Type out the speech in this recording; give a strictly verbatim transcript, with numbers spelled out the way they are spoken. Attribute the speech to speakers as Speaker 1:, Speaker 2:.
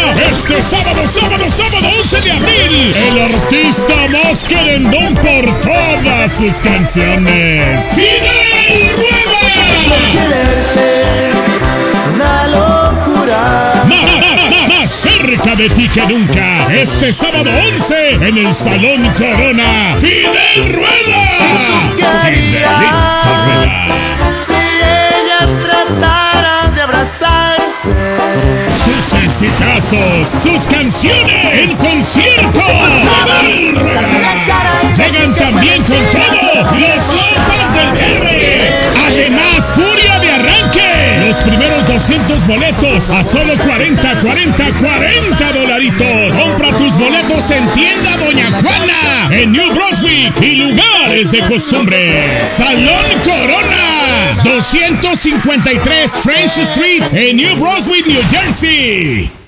Speaker 1: Este sábado, sábado, sábado once de abril, el artista más querendón por todas sus canciones, Fidel Rueda.
Speaker 2: Una locura.
Speaker 1: Más, más, más cerca de ti que nunca. Este sábado once en el Salón Corona, Fidel Rueda. Fidelito Rueda.
Speaker 2: Si ella tratara de abrazar
Speaker 1: Sus exitazos, sus canciones en concierto. Fidel Rueda. Llegan también con todo los compas del R. Además, Furia de Arranque. Los primeros doscientos boletos a solo cuarenta, cuarenta, cuarenta dolaritos. Compra tus boletos en tienda Doña Juana, en New Brunswick y lugares de costumbre. Salón Corona, doscientos cincuenta y tres French Street en New Brunswick, New Jersey.